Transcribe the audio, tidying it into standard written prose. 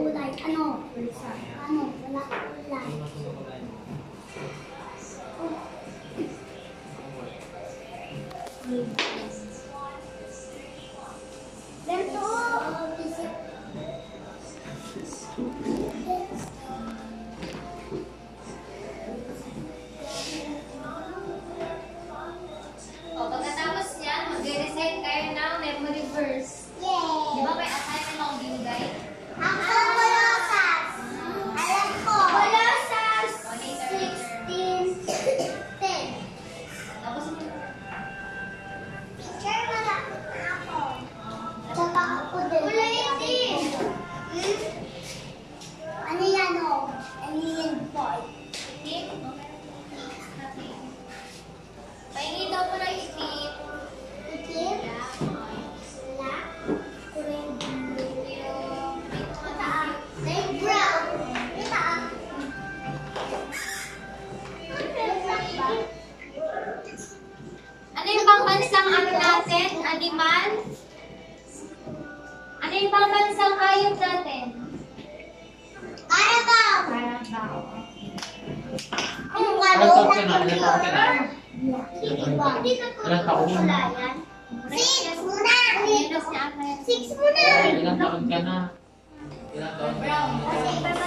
kulay. Ano? Ano? Wala kulay. Ganito. Pagkatapos yan, mag-recite kayo ng memory verse. Yay! Di ba may assignment akong binigay? Ang Colossus. Alam ko. Colossus O, later. 16:10. Tapos mo. Teacher, wala ako. Tsaka ako din. Kulay itim. Ano yan o? Ano yan boy? Itim? Pahingi daw mo ng itim. Itim? Wala. Kulay blue. Mataas. Light brown. Mataas. Ano yung pangbansang ano natin? Animal? Ano yung pangbansang hayop natin? Carabao. Carabao. Ano nga Ilan daw? taon ka na? Ilan taon ka na? Hindi na po Ilan taon? kulayan. 6 muna. Minus niya ako yan. 6 muna. Ilan taon ka na? Ilan taon ka na? Kasi